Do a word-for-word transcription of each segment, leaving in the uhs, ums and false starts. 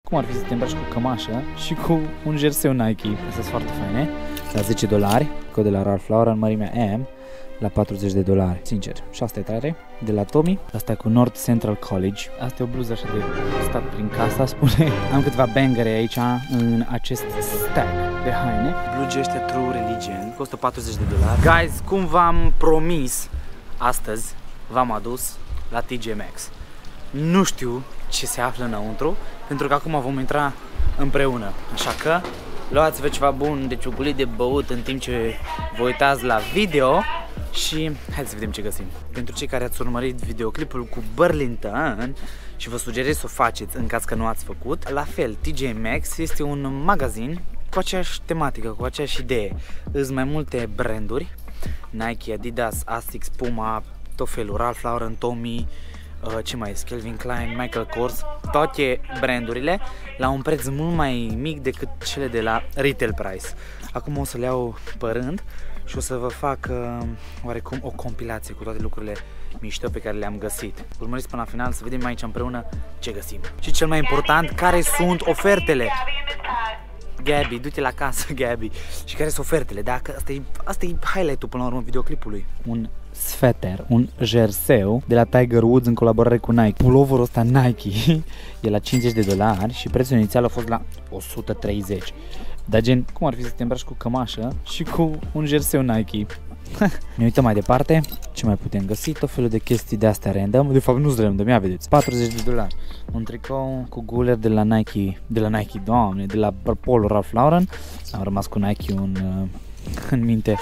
cum ar fi să te îmbraci cu cămașă și cu un jerseu Nike. Astea sunt foarte faine. La zece dolari, cod de la Ralph Lauren, mărimea M, la patruzeci de dolari. Sincer, și asta e tare. De la Tommy, asta e cu North Central College. Asta e o bluză așa de stat prin casa, spune. Am câteva bangere aici în acest stack de haine. Blugi ăștia True Religion, costă patruzeci de dolari. Guys, cum v-am promis astăzi, v-am adus la T J Maxx. Nu știu ce se află înăuntru, pentru că acum vom intra împreună. Așa că luați-vă ceva bun de ciugulit de băut în timp ce vă uitați la video și haideți să vedem ce găsim. Pentru cei care ați urmărit videoclipul cu Burlington și vă sugerez să o faceți în caz că nu ați făcut, la fel, T J Maxx este un magazin cu aceeași tematică, cu aceeași idee. Îs mai multe branduri, Nike, Adidas, Asics, Puma, tot felul, Ralph Lauren, Tommy, uh, ce mai este, Calvin Klein, Michael Kors, toate brandurile la un preț mult mai mic decât cele de la retail price. Acum o să le iau pe rând și o să vă fac uh, oarecum o compilație cu toate lucrurile mișto pe care le-am găsit. Urmăriți până la final să vedem aici împreună ce găsim. Și cel mai important, care sunt ofertele. Gabi, du-te la casă, Gabi. Și care sunt ofertele? Dacă asta e, asta e highlight-ul până la urmă videoclipului. Un sweater, un jerseu de la Tiger Woods în colaborare cu Nike. Puloverul ăsta Nike e la cincizeci de dolari și prețul inițial a fost la o sută treizeci. Dar gen, cum ar fi să te îmbraci cu cămașă și cu un jerseu Nike? Ne uităm mai departe, ce mai putem găsi, tot felul de chestii de astea random. De fapt nu sunt random, ia vedeți, patruzeci de dolari. Un tricou cu guler de la Nike, de la Nike, doamne, de la Polo Ralph Lauren. Am rămas cu Nike un, uh, în minte.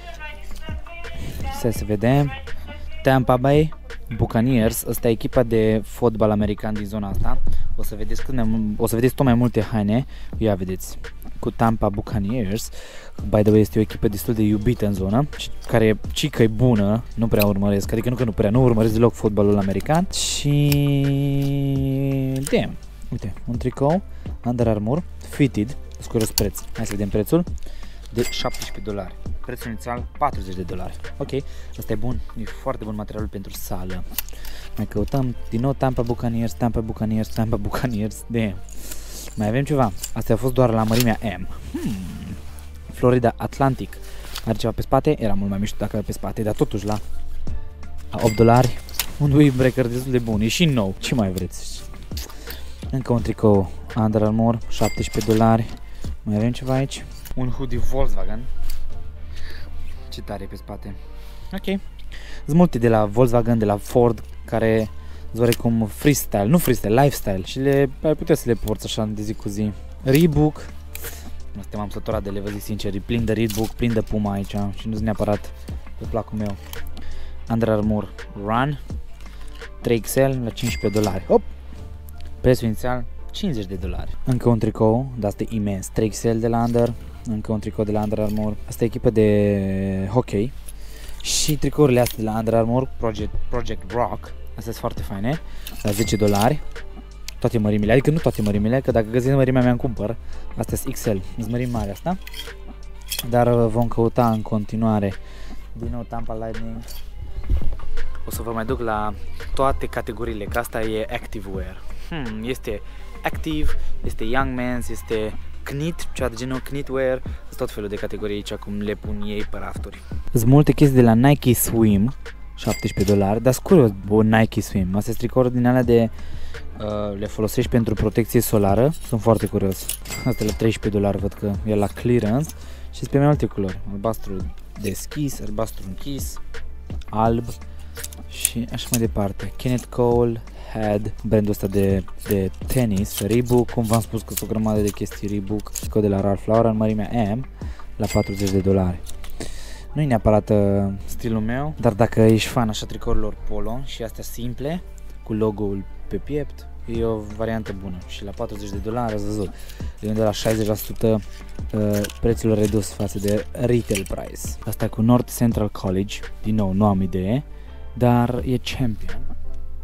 Să se vedem. Tampa Bay Buccaneers, asta e echipa de fotbal american din zona asta. O să vedeți, cât mai, o să vedeți tot mai multe haine. Ia vedeți, cu Tampa Buccaneers. By the way, este o echipă destul de iubită în zonă și care, ci că e bună, nu prea urmăresc, adică nu că nu prea, nu urmăresc deloc fotbalul american. Și damn, uite, un tricou Under Armour fitted, scurios preț. Hai să vedem prețul. De șaptesprezece dolari. Prețul inițial patruzeci de dolari. Ok, asta e bun, e foarte bun materialul pentru sală. Mai căutăm din nou Tampa Buccaneers, Tampa Buccaneers, Tampa Buccaneers. Damn. Mai avem ceva. Astea a fost doar la mărimea M. Hmm. Florida Atlantic. Are ceva pe spate? Era mult mai mișto dacă avea pe spate, dar totuși la, la opt dolari. Un windbreaker destul de bun. E și nou. Ce mai vreți? Încă un tricou Under Armour, șaptesprezece dolari. Mai avem ceva aici? Un hoodie Volkswagen. Ce tare e pe spate. Ok. Sunt multe de la Volkswagen, de la Ford, care sunt oarecum freestyle, nu freestyle, lifestyle și le ai putea să le porți așa de zi cu zi. Reebok. Asta m-am săturat de le, vă zic sincer, e plin de Reebok, plin de Puma aici și nu sunt neapărat pe placul meu. Under Armour Run trei X L la cincisprezece dolari. Hop! Prețul inițial cincizeci de dolari. Încă un tricou, dar asta e imens, trei X L de la Under. Încă un tricou de la Under Armour. Asta e echipă de hockey. Și tricourile astea de la Under Armour, Project, Project Rock. Astea sunt foarte faine, la zece dolari. Toate mărimile, adică nu toate mărimile, că dacă găsiți mărimea mea îmi cumpăr. Astea sunt X L, sunt mărimi mari asta. Dar vom căuta în continuare. Din nou Tampa Lightning. O să vă mai duc la toate categoriile, că asta e active wear. Hmm, este active, este young men's, este knit, ceva de genul knitwear, sunt tot felul de categorii aici cum le pun ei pe rafturi. Sunt multe chestii de la Nike Swim, șaptesprezece dolari, dar scurios, bun, Nike Swim. Astea sunt tricouri din alea de uh, le folosești pentru protecție solară, sunt foarte curios. Astea la treisprezece dolari văd că e la clearance și sunt pe mai multe culori, albastru deschis, albastru închis, alb și așa mai departe. Kenneth Cole Head, brandul ăsta de, de tenis, Reebok, cum v-am spus că sunt o grămadă de chestii Reebok, cod de la Ralph Lauren, mărimea M, la patruzeci de dolari. Nu e neapărat uh, stilul meu, dar dacă ești fan așa tricourilor polo și astea simple, cu logo-ul pe piept, e o variantă bună. Și la patruzeci de dolari, ați văzut, e undeva la șaizeci la sută uh, prețul redus față de retail price. Asta cu North Central College, din nou nu am idee, dar e Champion.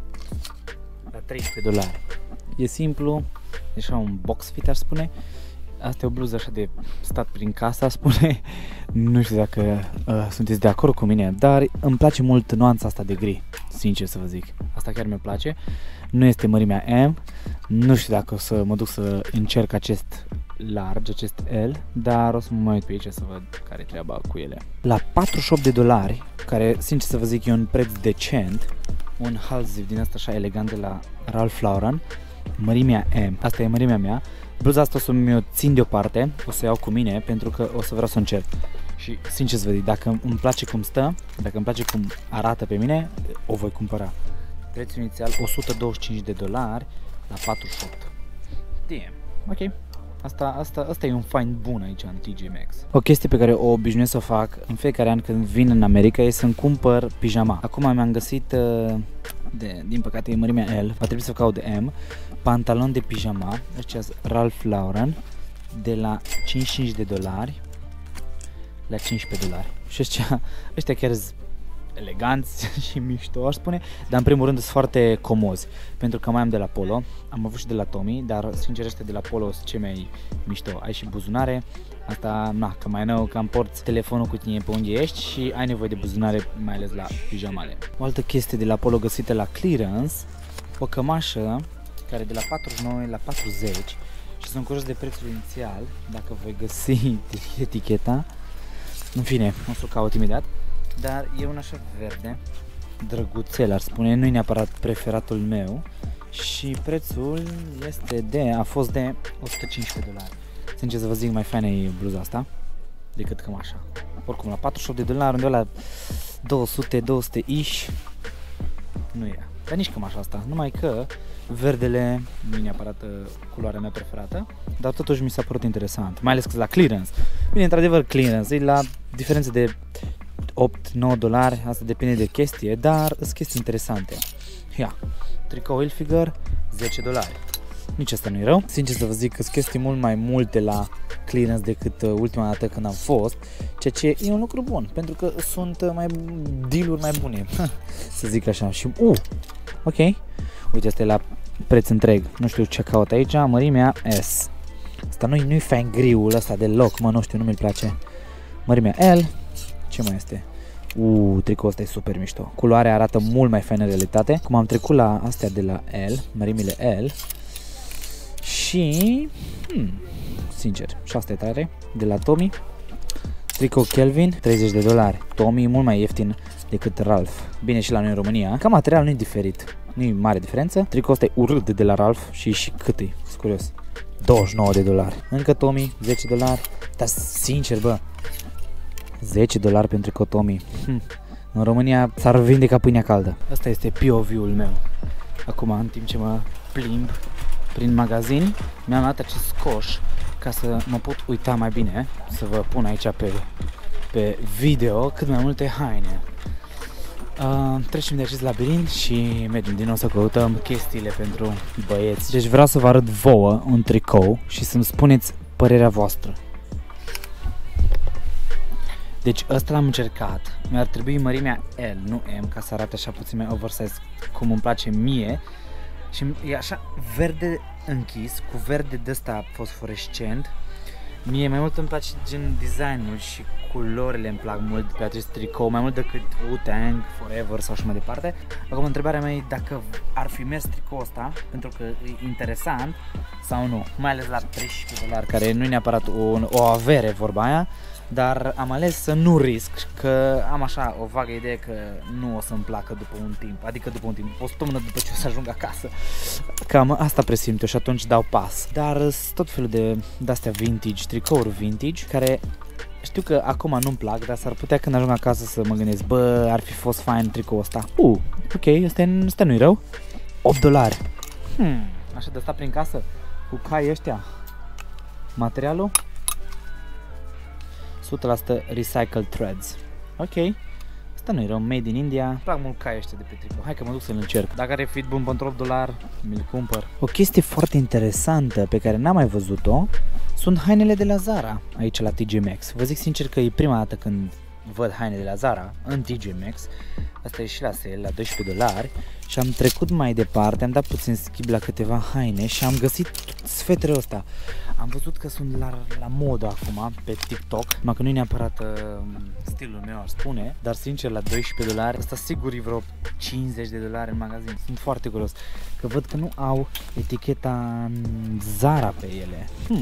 treisprezece dolari. E simplu, e așa un box fit, aș spune. Asta e o bluză așa de stat prin casa, spune. Nu știu dacă uh, sunteți de acord cu mine, dar îmi place mult nuanța asta de gri, sincer să vă zic. Asta chiar mi-e place. Nu este mărimea M. Nu știu dacă o să mă duc să încerc acest large, acest L, dar o să mă mai uit pe aici să văd care e treaba cu ele. La patruzeci și opt de dolari, care sincer să vă zic e un preț decent, un halziv din asta așa elegant de la Ralph Lauren, mărimea M. Asta e mărimea mea. Bluza asta o să mi-o țin deoparte, o să o iau cu mine pentru că o să vreau să o încerc. Și sincer să vă zic, dacă îmi place cum stă, dacă îmi place cum arată pe mine, o voi cumpăra. Prețul inițial o sută douăzeci și cinci de dolari la patruzeci și opt. Damn. Ok. Asta, asta, asta e un find bun aici în T J Maxx. O chestie pe care o obișnuiesc să o fac în fiecare an când vin în America e să-mi cumpăr pijama. Acum mi-am găsit, de, din păcate e mărimea L, va trebui să caut de M, pantalon de pijama, ăștia Ralph Lauren, de la cincizeci și cinci de dolari la cincisprezece dolari. Și ăștia, ăștia chiar sunt eleganți și mișto, aș spune, dar în primul rând sunt foarte comozi, pentru că mai am de la Polo, am avut și de la Tommy, dar sincer ăștia de la Polo sunt cei mai mișto. Ai și buzunare, asta, na, că mai nou, că am porți telefonul cu tine pe unde ești și ai nevoie de buzunare, mai ales la pijamale. O altă chestie de la Polo găsită la clearance, o cămașă care de la patruzeci și nouă la patruzeci și sunt curios de prețul inițial, dacă voi găsi eticheta. În fine, o să o caut imediat, dar e un așa verde, drăguțel ar spune, nu e neapărat preferatul meu și prețul este de, a fost de o sută cincisprezece dolari. Sincer să vă zic, mai faină e bluza asta decât cămașa. Oricum, la patruzeci și opt de dolari, unde la două sute, două sute ish, nu e. Dar nici cămașa asta, numai că verdele nu e neapărat culoarea mea preferată, dar totuși mi s-a părut interesant, mai ales că la clearance. Bine, într-adevăr clearance, e la diferență de opt nouă dolari, asta depinde de chestie, dar sunt chestii interesante. Ia, tricou Hilfiger, zece dolari. Nici asta nu e rău. Sincer să vă zic că sunt chestii mult mai multe la clearance decât ultima dată când am fost, ceea ce e un lucru bun, pentru că sunt mai deal-uri mai bune, să zic așa. Și, uh, ok, uite, asta e la preț întreg, nu știu ce caut aici, mărimea S. Asta nu-i nu-i fain griul ăsta deloc, mă, nu știu, nu mi-l place. Mărimea L, ce mai este? Uuu, tricoul ăsta e super mișto, culoarea arată mult mai faină în realitate. Cum am trecut la astea de la L, mărimile L, și, hmm, sincer, și asta e tare, de la Tommy, tricou Kelvin, treizeci de dolari. Tommy e mult mai ieftin decât Ralph. Bine, și la noi în România, ca material nu e diferit, nu e mare diferență. Tricoul ăsta e urât de la Ralph și și cât e, sunt curios, douăzeci și nouă de dolari. Încă Tommy, zece dolari, dar sincer, bă, zece dolari pentru tricou Tommy. Hm. În România s-ar vinde ca pâinea caldă. Asta este P O V-ul meu. Acum, în timp ce mă plimb prin magazin, mi-am luat acest coș ca să mă pot uita mai bine, să vă pun aici pe, pe video cât mai multe haine. Uh, trecem de acest labirint și mergem din nou să căutăm chestiile pentru băieți. Deci vreau să vă arăt vouă un tricou și să-mi spuneți părerea voastră. Deci ăsta l-am încercat, mi-ar trebui mărimea L, nu M, ca să arate așa puțin mai oversize cum îmi place mie. Și e așa verde închis, cu verde de ăsta fosforescent. Mie mai mult îmi place gen designul și culorile îmi plac mult pe acest tricou, mai mult decât Wu-Tang, Forever sau așa mai departe. Acum întrebarea mea e dacă ar fi mers tricoul ăsta, pentru că e interesant sau nu, mai ales la treizeci de dolari, care nu e neapărat o, o avere vorba aia, dar am ales să nu risc, că am așa o vagă idee că nu o să-mi placă după un timp, adică după un timp, o săptămână după ce o să ajung acasă. Cam asta presimt eu și atunci dau pas. Dar sunt tot felul de de-astea vintage, tricouri vintage, care știu că acum nu-mi plac, dar s-ar putea când ajung acasă să mă gândesc, bă, ar fi fost fain tricoul ăsta. Uh, ok, ăsta nu-i rău. opt dolari. Hmm, așa de stat prin casă, cu cai ăștia. Materialul o sută la sută recycled threads. Ok, asta nu e rău, made in India. Îmi plac mult cai ăștia de pe tricou. Hai că mă duc să-l încerc. Dacă are fit bun pentru opt dolari, mi-l cumpăr. O chestie foarte interesantă pe care n-am mai văzut-o sunt hainele de la Zara aici la T J Maxx. Vă zic sincer că e prima dată când văd haine de la Zara în T J Maxx. Asta e și la sale, la doisprezece dolari. Și am trecut mai departe, am dat puțin schimb la câteva haine și am găsit sfetrul ăsta. Am văzut că sunt la, la modă acum pe TikTok, numai că nu e neapărat uh, stilul meu, aș spune, dar sincer la doisprezece dolari, asta sigur e vreo cincizeci de dolari în magazin. Sunt foarte curios, că văd că nu au eticheta Zara pe ele. Hmm.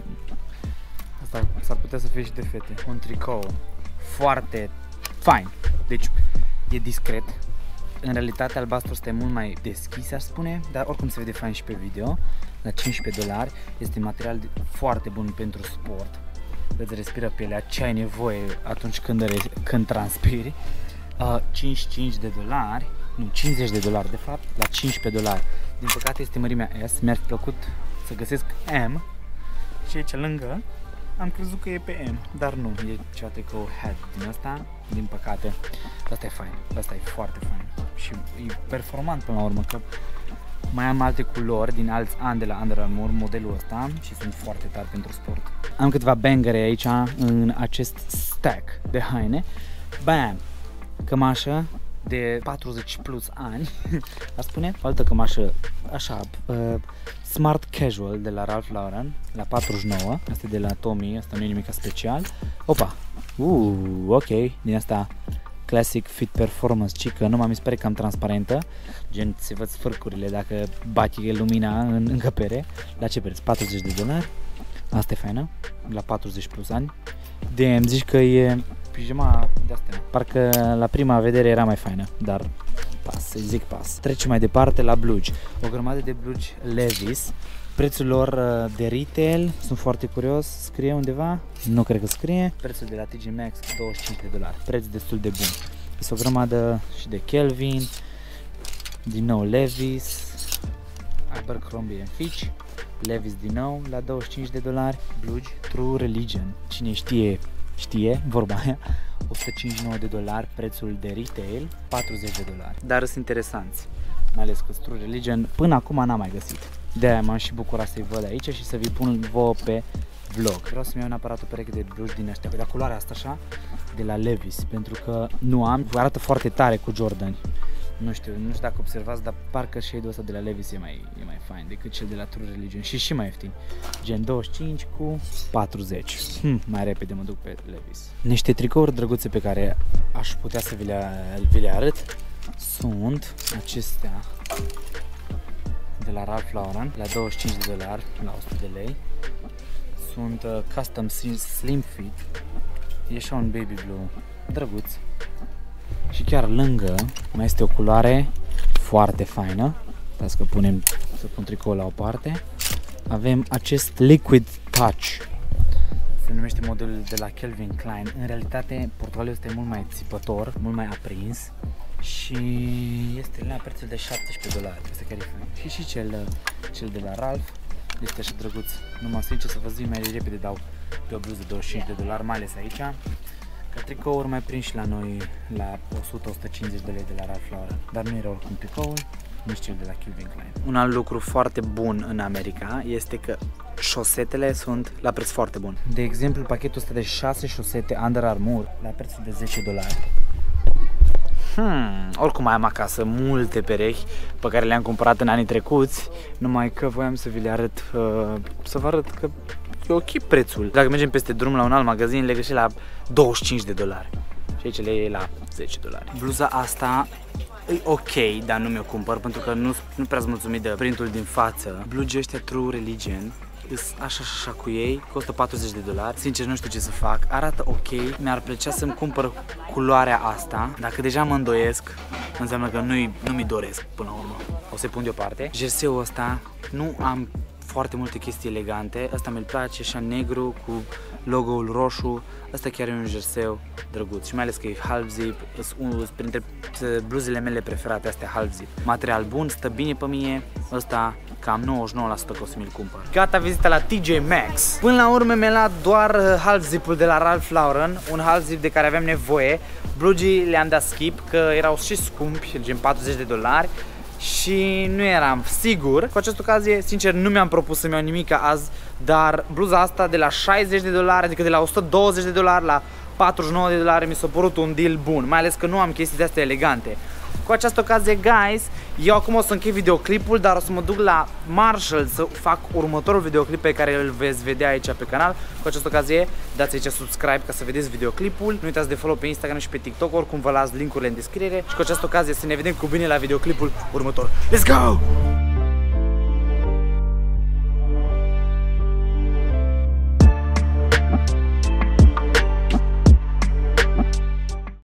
Asta s-ar putea să fie și de fete. Un tricou foarte fain, deci e discret. În realitate albastru este mult mai deschis, aș spune, dar oricum se vede fain și pe video. La cincisprezece dolari, este material foarte bun pentru sport. Îți respiră pielea, ce ai nevoie atunci când, când transpiri. Uh, cincizeci și cinci de dolari, nu, cincizeci de dolari de fapt, la cincisprezece dolari. Din păcate este mărimea S, mi-ar fi plăcut să găsesc M și aici lângă am crezut că e pe M, dar nu, e ceva tricou head din asta, din păcate. Asta e fain, asta e foarte fain și e performant până la urmă, că mai am alte culori din alți ani de la Under Armour, modelul ăsta, și sunt foarte tari pentru sport. Am câteva bangere aici în acest stack de haine. Bam! Cămașă de patruzeci plus ani, a spune. O altă cămașă așa, uh, Smart Casual de la Ralph Lauren, la patruzeci și nouă. Asta e de la Tommy, asta nu e nimic special. Opa! Uh, ok, din asta Classic Fit Performance, cică, numai mi se pare cam transparentă, gen se văd sfârcurile dacă bate lumina în încăpere. La ce preț? patruzeci de dolari. Asta e faină, la patruzeci plus ani. De îmi zici că e pijama de astea. Parcă la prima vedere era mai faină, dar pas, să zic pas. Trecem mai departe la blugi. O grămadă de blugi Levi's. Prețul lor de retail, sunt foarte curios, scrie undeva? Nu cred că scrie. Prețul de la T J Maxx, douăzeci și cinci de dolari. Preț destul de bun. Este o grămadă și de Calvin, din nou Levi's, Abercrombie and Fitch, Levi's din nou la douăzeci și cinci de dolari. Blugi True Religion, cine știe, știe vorba aia. o sută cincizeci și nouă de dolari, prețul de retail, patruzeci de dolari. Dar sunt interesanți, mai ales că True Religion până acum n-am mai găsit. De-aia m-am și bucurat să-i văd aici și să vi pun vouă pe vlog. Vreau să-mi iau neapărat o pereche de blugi din ăștia, de culoarea asta așa, de la Levi's, pentru că nu am, arată foarte tare cu Jordan. Nu știu, nu știu dacă observați, dar parcă shade-ul ăsta de la Levi's e mai, e mai fain decât cel de la True Religion și și mai ieftin. Gen douăzeci și cinci cu patruzeci. Hm, mai repede mă duc pe Levi's. Niște tricouri drăguțe pe care aș putea să vi le, vi le arăt sunt acestea de la Ralph Lauren, la douăzeci și cinci de dolari, la o sută de lei. Sunt uh, custom slim fit. E așa un baby blue drăguț. Și chiar lângă mai este o culoare foarte faină. Dați că punem, să pun tricoul la o parte. Avem acest Liquid Touch. Se numește modelul de la Calvin Klein. În realitate portofoliul este mult mai țipător, mult mai aprins. Și este la prețul de șaptesprezece dolari. Este chiar e fain. Și și cel, cel de la Ralph este așa drăguț. Numai sincer să vă zic, mai repede dau pe o bluză de douăzeci și cinci de dolari, mai ales aici. Că tricouri mai prind și la noi la o sută - o sută cincizeci de lei de la Ralph Lauren. Dar nu era oricum tricoul, nici cel de la Calvin Klein. Un alt lucru foarte bun în America este că șosetele sunt la preț foarte bun. De exemplu, pachetul ăsta de șase șosete Under Armour la prețul de zece dolari. Hmm, oricum mai am acasă multe perechi pe care le-am cumpărat în anii trecuți, numai că voiam să vi le arăt, uh, să vă arăt că e ok prețul. Dacă mergem peste drum la un alt magazin, le găsim la douăzeci și cinci de dolari și aici le e la zece dolari. Bluza asta e ok, dar nu mi-o cumpăr pentru că nu, nu prea-s mulțumit de printul din față. Blugii ăștia True Religion, așa și așa cu ei, costă patruzeci de dolari. Sincer nu știu ce să fac, arată ok, mi-ar plăcea să-mi cumpăr culoarea asta. Dacă deja mă îndoiesc, înseamnă că nu-i, nu mi doresc până la urmă. O să-i pun deoparte. Jerseul ăsta, nu am foarte multe chestii elegante, ăsta mi-l place, așa negru cu logo-ul roșu. Ăsta chiar e un jerseu drăguț și mai ales că e half zip, sunt printre bluzele mele preferate astea half zip. Material bun, stă bine pe mine, ăsta cam nouăzeci și nouă la sută că o să mi-l cumpăr. Gata vizita la T J Maxx. Până la urmă mi-a luat doar half zip-ul de la Ralph Lauren, un half zip de care aveam nevoie. Blugii le-am dat skip că erau și scumpi, gen patruzeci de dolari. Și nu eram sigur. Cu această ocazie, sincer, nu mi-am propus să-mi iau nimic azi, dar bluza asta de la șaizeci de dolari, adică de la o sută douăzeci de dolari la patruzeci și nouă de dolari, mi s-a părut un deal bun, mai ales că nu am chestii de astea elegante. Cu această ocazie, guys, Eu acum o să închei videoclipul, dar o să mă duc la Marshall să fac următorul videoclip pe care îl veți vedea aici pe canal. Cu această ocazie, dați aici subscribe ca să vedeți videoclipul. Nu uitați de follow pe Instagram și pe TikTok, oricum vă las link-urile în descriere. Și cu această ocazie să ne vedem cu bine la videoclipul următor. Let's go!